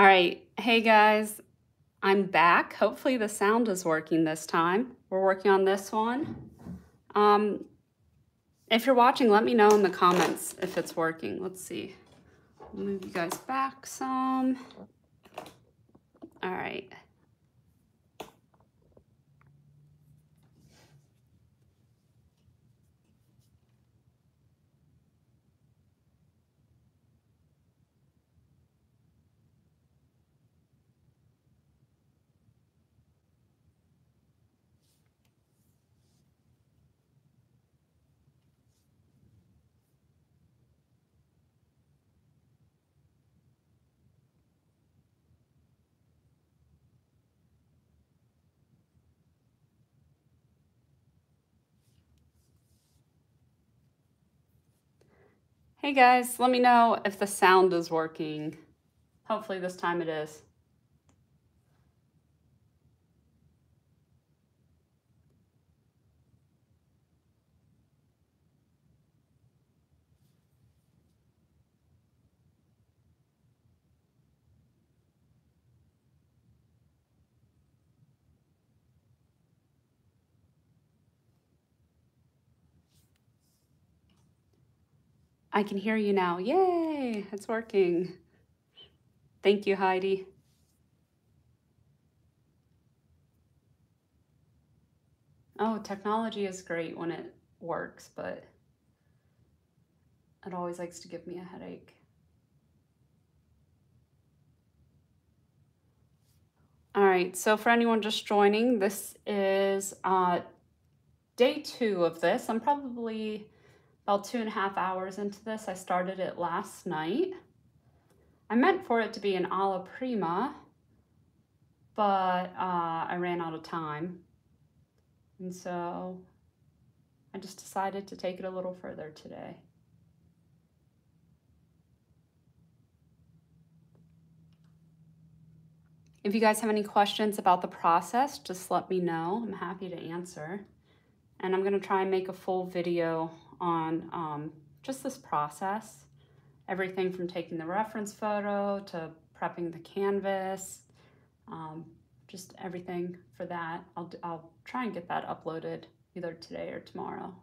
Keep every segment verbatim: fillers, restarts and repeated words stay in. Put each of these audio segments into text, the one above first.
All right. Hey guys, I'm back. Hopefully the sound is working this time. We're working on this one. Um, if you're watching, let me know in the comments if it's working. Let's see. I'll move you guys back some. All right. Hey guys, let me know if the sound is working. Hopefully this time it is. I can hear you now. Yay, it's working. Thank you, Heidi. Oh, technology is great when it works, but it always likes to give me a headache. All right, so for anyone just joining, this is uh, day two of this. I'm probably about two and a half hours into this. I started it last night. I meant for it to be an alla prima, but uh, I ran out of time. And so I just decided to take it a little further today. If you guys have any questions about the process, just let me know. I'm happy to answer. And I'm gonna try and make a full video on um, just this process. Everything from taking the reference photo to prepping the canvas, um, just everything for that. I'll, I'll try and get that uploaded either today or tomorrow.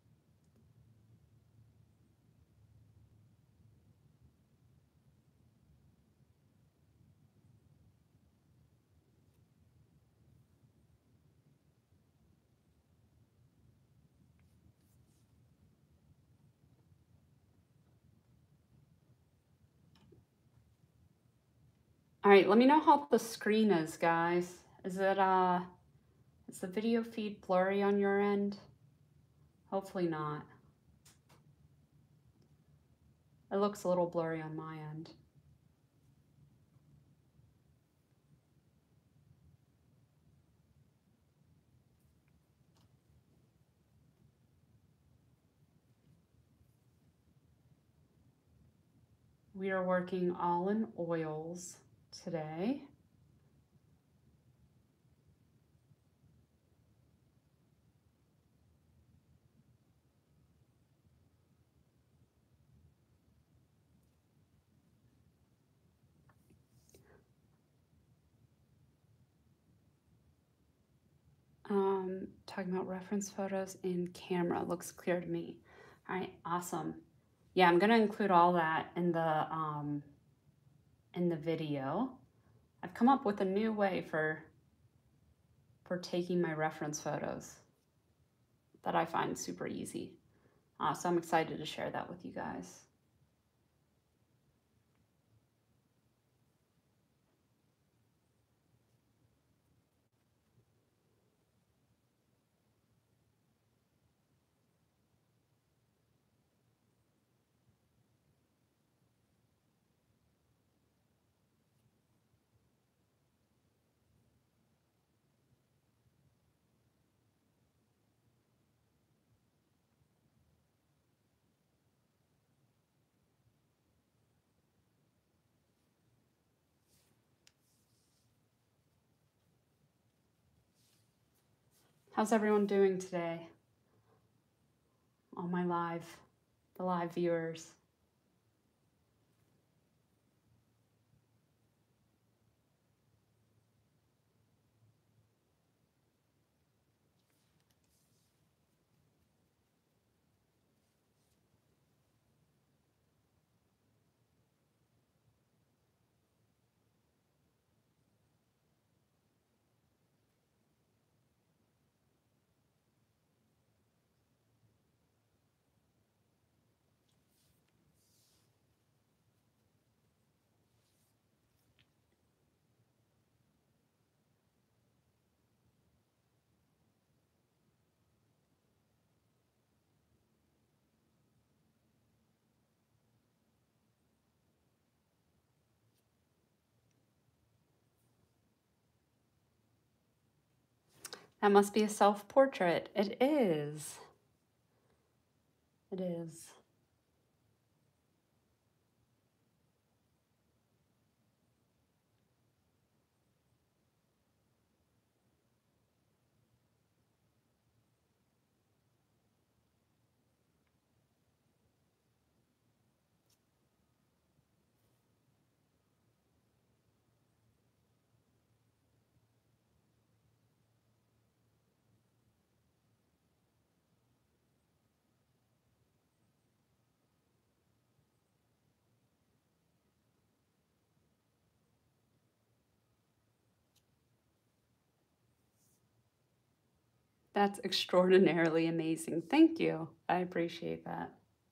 All right, let me know how the screen is, guys. Is it, uh, is the video feed blurry on your end? Hopefully not. It looks a little blurry on my end. We are working all in oils today. Um, talking about reference photos in camera, looks clear to me. All right, awesome. Yeah, I'm gonna include all that in the um, in the video. I've come up with a new way for for taking my reference photos that I find super easy. Uh, so I'm excited to share that with you guys. How's everyone doing today? All my live, the live viewers. That must be a self-portrait. It is. It is. That's extraordinarily amazing. Thank you. I appreciate that.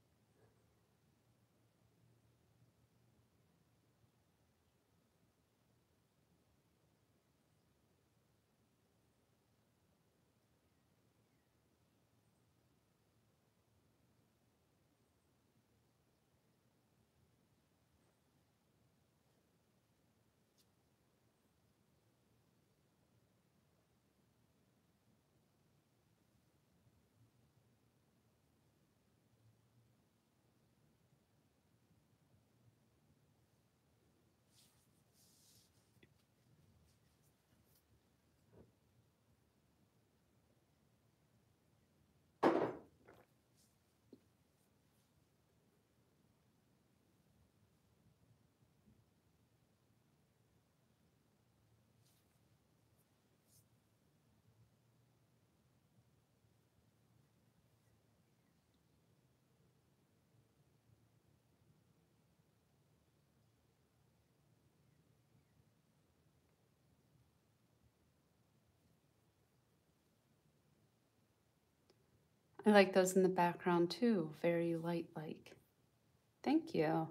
I like those in the background too. Very light-like. Thank you.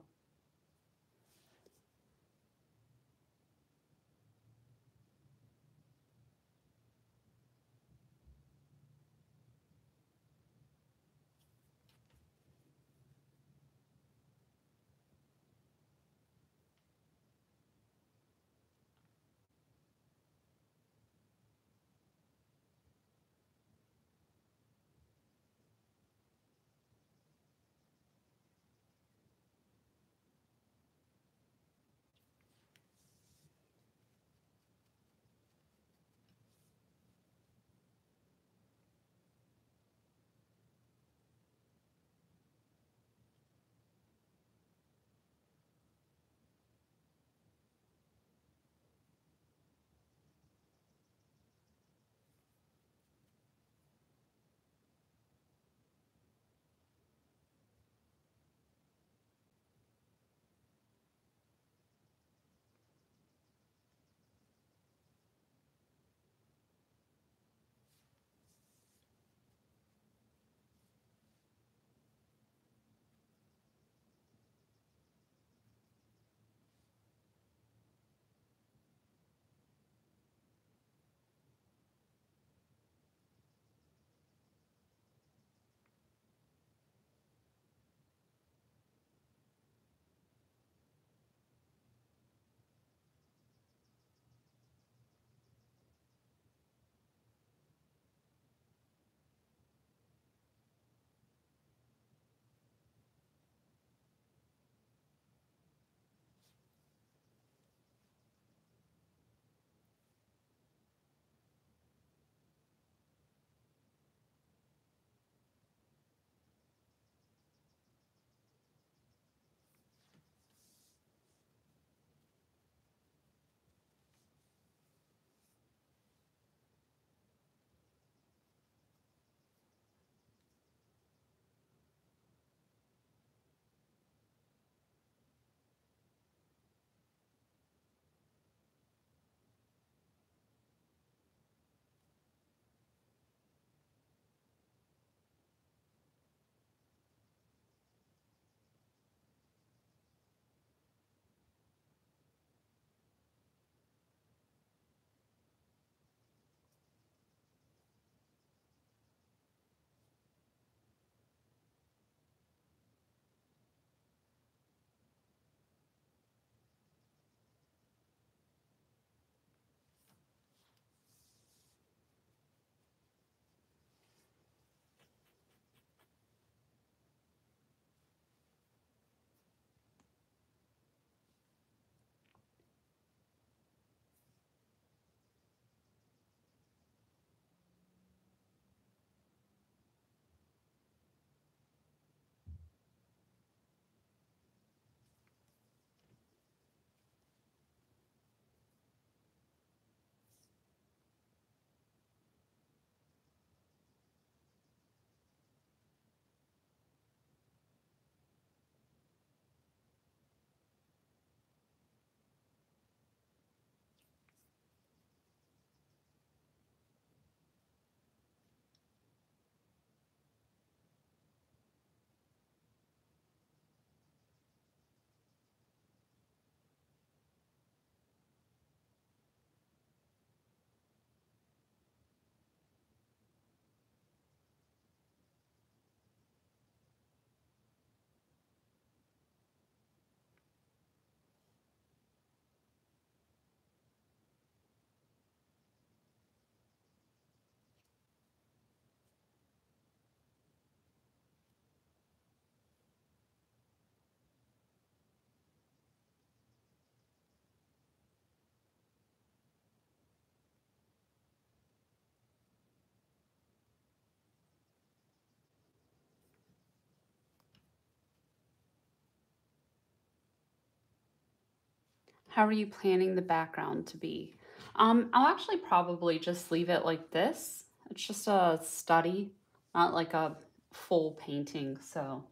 How are you planning the background to be? Um, I'll actually probably just leave it like this. It's just a study, not like a full painting, so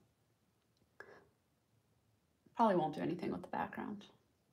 probably won't do anything with the background.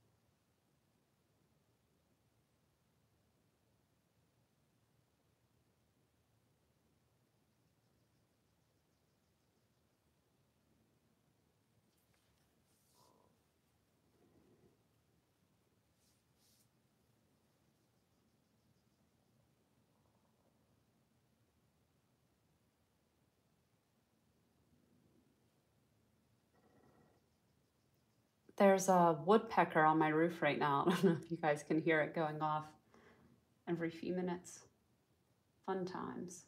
There's a woodpecker on my roof right now. I don't know if you guys can hear it going off every few minutes. Fun times.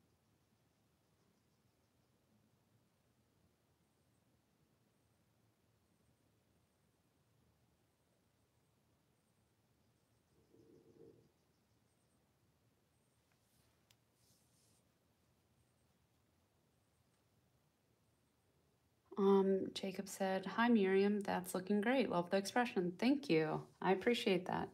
Um, Jacob said, "Hi Miriam, that's looking great. Love the expression. Thank you. I appreciate that."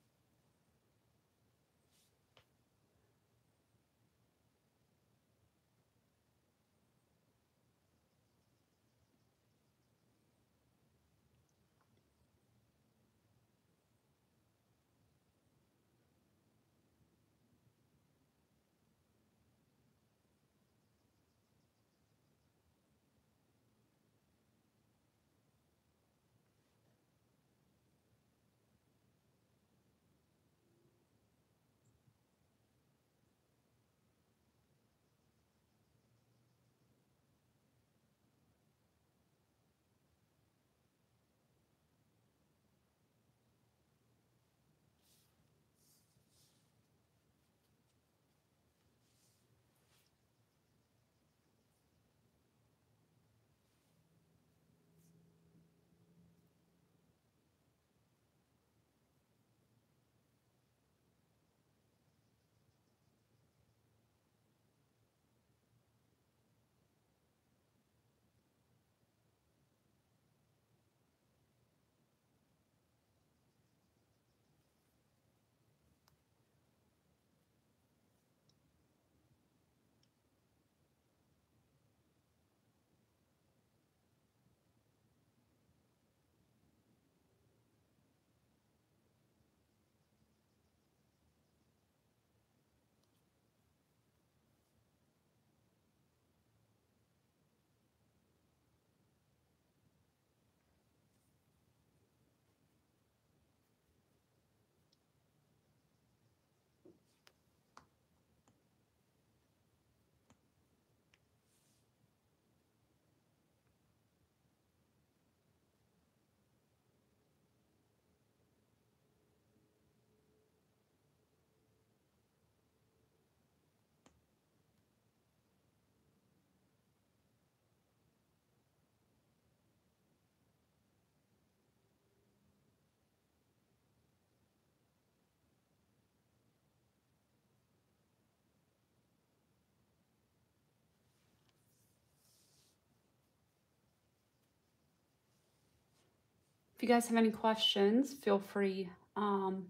If you guys have any questions, feel free um,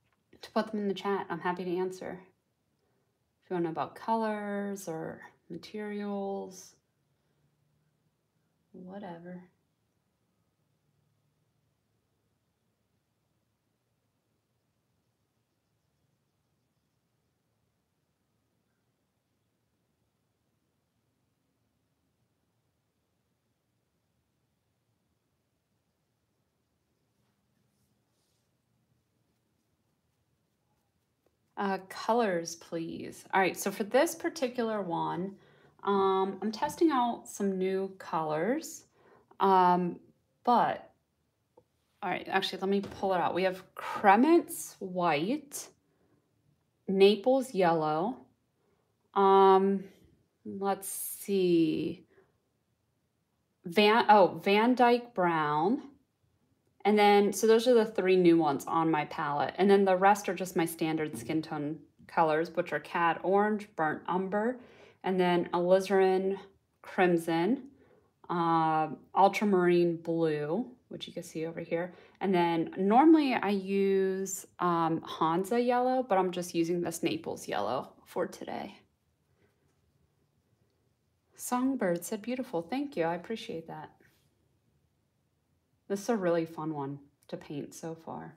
to put them in the chat. I'm happy to answer. If you want to know about colors or materials, whatever. Uh, colors, please. All right, so for this particular one, um, I'm testing out some new colors. Um, but, all right, actually, let me pull it out. We have Cremants White, Naples Yellow, um, let's see, Van, oh, Van Dyke Brown, and then, so those are the three new ones on my palette. And then the rest are just my standard skin tone colors, which are Cad Orange, Burnt Umber, and then Alizarin Crimson, uh, Ultramarine Blue, which you can see over here. And then normally I use um, Hansa yellow, but I'm just using this Naples yellow for today. Songbird said beautiful. Thank you. I appreciate that. This is a really fun one to paint so far.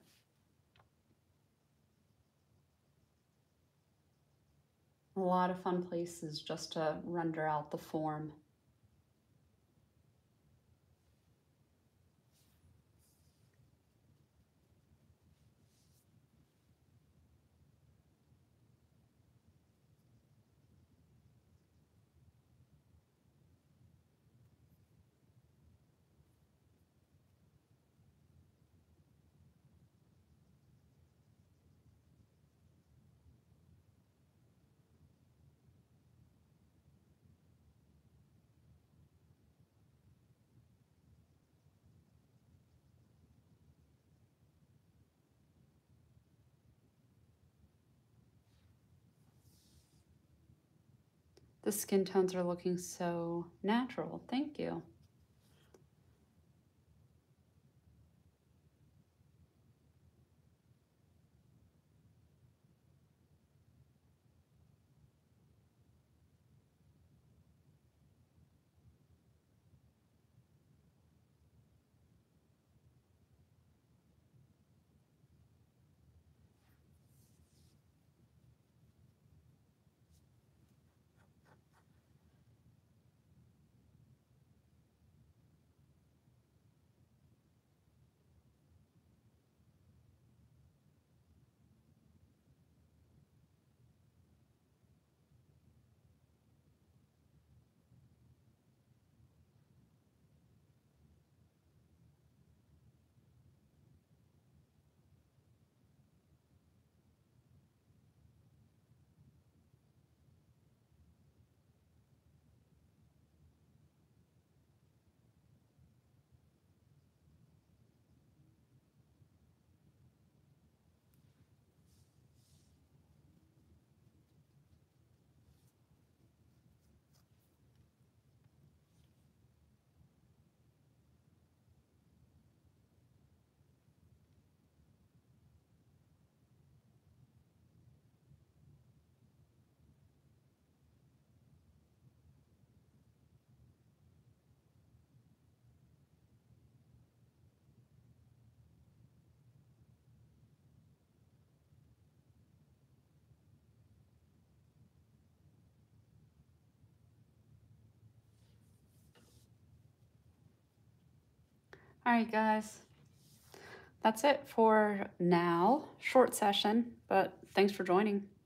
A lot of fun places just to render out the form. The skin tones are looking so natural. Thank you. All right, guys. That's it for now. Short session, but thanks for joining.